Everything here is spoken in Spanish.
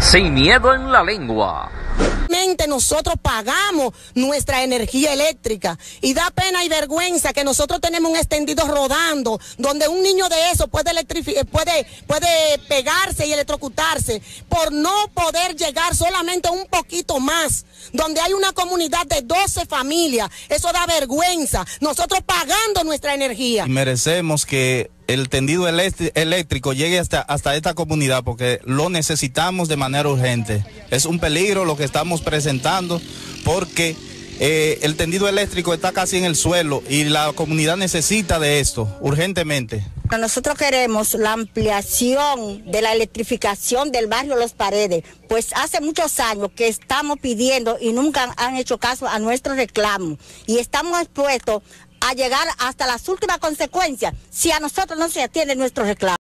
Sin miedo en la lengua. Nosotros pagamos nuestra energía eléctrica y da pena y vergüenza que nosotros tenemos un extendido rodando donde un niño de eso puede pegarse y electrocutarse por no poder llegar solamente un poquito más, donde hay una comunidad de 12 familias. Eso da vergüenza, nosotros pagando nuestra energía. Merecemos que el tendido eléctrico llegue hasta esta comunidad porque lo necesitamos de manera urgente. Es un peligro lo que estamos presentando porque el tendido eléctrico está casi en el suelo y la comunidad necesita de esto urgentemente. Nosotros queremos la ampliación de la electrificación del barrio Los Paredes, pues hace muchos años que estamos pidiendo y nunca han hecho caso a nuestros reclamos y estamos expuestos a llegar hasta las últimas consecuencias si a nosotros no se atiende nuestro reclamo.